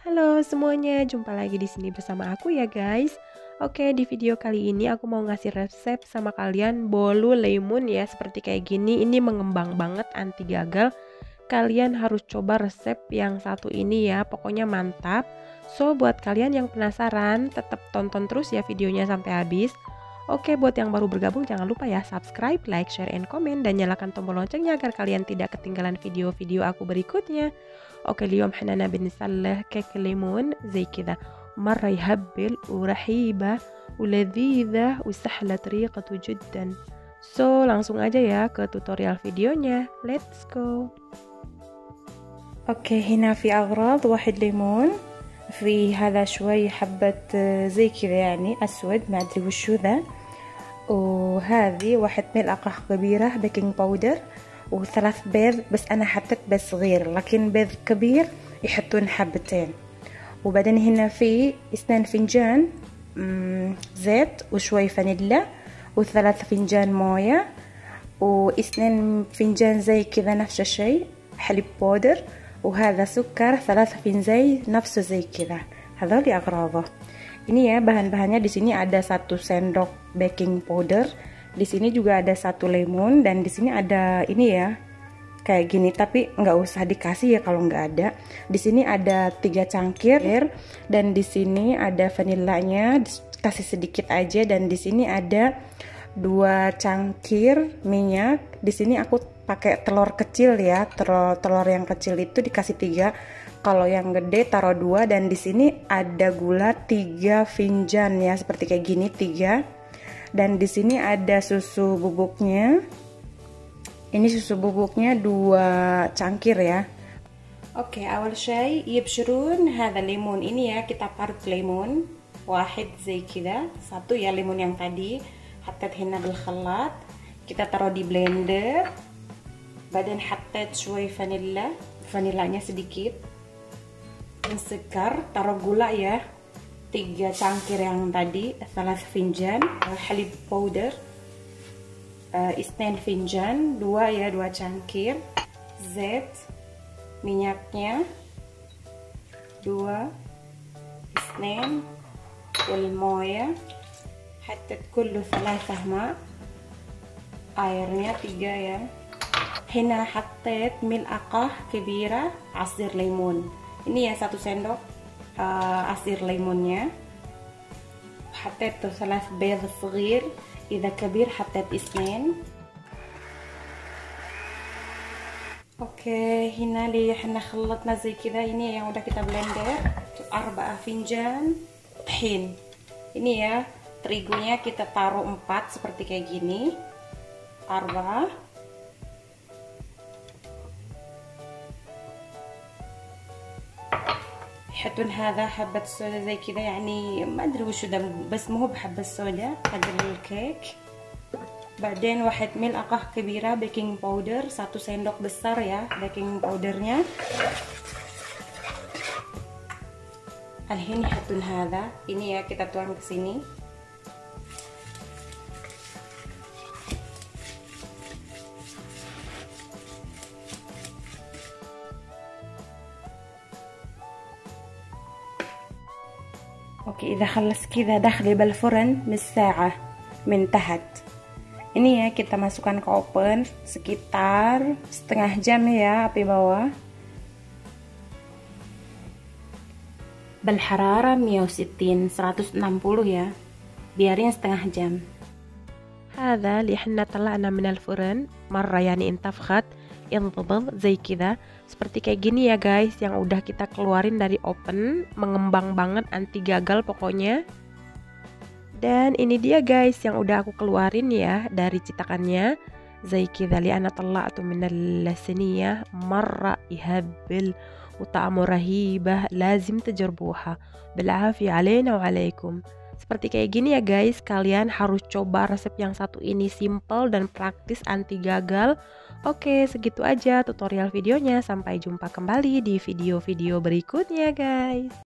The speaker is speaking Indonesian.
Halo semuanya, jumpa lagi di sini bersama aku ya guys. Oke, di video kali ini aku mau ngasih resep sama kalian bolu lemon ya, seperti kayak gini. Ini mengembang banget, anti gagal. Kalian harus coba resep yang satu ini ya, pokoknya mantap. So, buat kalian yang penasaran, tetap tonton terus ya videonya sampai habis. Oke, buat yang baru bergabung jangan lupa ya subscribe, like, share, and comment dan nyalakan tombol loncengnya agar kalian tidak ketinggalan video-video aku berikutnya. اوكي اليوم حنا نبي نسله كيك ليمون زي كذا مرة يهبل ورحيبة ولذيذة وسهلة طريقته جدا. So langsung aja ya ke tutorial videonya, let's go. اوكي هنا في اغراض واحد ليمون، في هذا شوي حبة زي كذا يعني اسود ما ادري وشو ذا، وهذه واحد ملعقة كبيرة بيكنج باودر، وثلاث بيض، بس انا حطيت بيض صغير لكن بيض كبير يحطون حبتين. وبعدين هنا في 2 فنجان زيت وشوي فانيلا، و3 فنجان موية، و2 فنجان زي كذا نفس الشيء حليب بودر، وهذا سكر 3 فنجان نفسه زي كذا. هذول أغراضه. Ini ya bahan-bahannya. Di sini ada 1 sendok baking powder, di sini juga ada 1 lemon, dan di sini ada ini ya kayak gini, tapi nggak usah dikasih ya kalau nggak ada. Di sini ada 3 cangkir, dan di sini ada vanilanya, kasih sedikit aja, dan di sini ada 2 cangkir minyak. Di sini aku pakai telur kecil ya, telur yang kecil itu dikasih 3. Kalau yang gede taruh 2, dan di sini ada gula 3 finjan ya, seperti kayak gini 3. Dan di sini ada susu bubuknya. Ini susu bubuknya 2 cangkir ya. Oke, awal شيء يبشرون هذا الليمون. Ini ya kita parut lemon واحد زي كذا, 1 ya lemon yang tadi. حطيت هنا بالخلاط, kita taruh di blender. بعدين حطيت شوي فانيلا, vanilanya sedikit. Dan sekar, taruh gula ya 3 cangkir yang tadi, 3 finjan حليب powder, 2 finjan, 2 ya 2 cangkir زيت, minyaknya 2 2 والمويه حطيت كله 3 ماء, airnya 3 ya. هنا حطيت ملعقة كبيرة عصير ليمون. Ini ya 1 sendok عصير ليمونnya. حطيت 3 بيض صغير, إذا كبير حطيت 2. اوكي هنا اللي احنا خلطنا زي كذا. Ini yang udah kita blender. 4 finjan طحين. Ini ya terigunya kita taruh 4 seperti kayak gini, 4. يحطون هذا حبة الصودا زي كذا يعني ما ادري وش ده، بس مو بحبة الصودا حق الكيك. بعدين 1 ملعقة كبيرة بيكنج باودر, 1 sendok besar ya baking powdernya. الحين يحطون هذا. Ini ya kita tuang ke sini. Oke, إذا خلص كذا دخلي بالفرن نص ساعة من تحت. Ini ya kita masukkan ke oven sekitar setengah jam ya, api bawah. بالحرارة 160 160 ya, biarin setengah jam. هذا اللي احنا طلعنا من الفرن مرة يعني انتفخت انضبط زي كذا, seperti kayak gini ya guys, yang udah kita keluarin dari oven, mengembang banget, anti gagal pokoknya. Dan ini dia guys yang udah aku keluarin ya dari cetakannya زي كذا اللي انا طلعته من الصينية. مرة يهبل وطعمه رهيبة, لازم تجربوها. بالعافية علينا وعليكم. Seperti kayak gini ya guys, kalian harus coba resep yang satu ini, simple dan praktis, anti gagal. Oke, segitu aja tutorial videonya. Sampai jumpa kembali di video-video berikutnya guys.